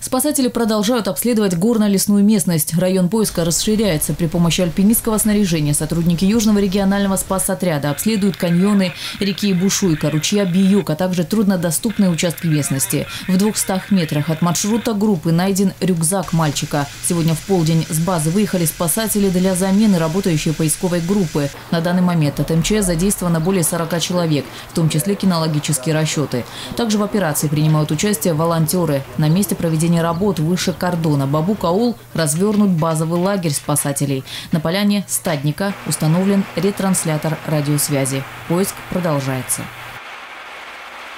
Спасатели продолжают обследовать горно-лесную местность. Район поиска расширяется. При помощи альпинистского снаряжения сотрудники Южного регионального спас-отряда обследуют каньоны реки Бушуйка, ручья Биюк, а также труднодоступные участки местности. В 200 метрах от маршрута группы найден рюкзак мальчика. Сегодня в полдень с базы выехали спасатели для замены работающей поисковой группы. На данный момент от МЧС задействовано более 40 человек, в том числе кинологические расчеты. Также в операции принимают участие волонтеры. На месте проведения работ выше кордона Бабук-аул развернут базовый лагерь спасателей. На поляне Стадника установлен ретранслятор радиосвязи. Поиск продолжается.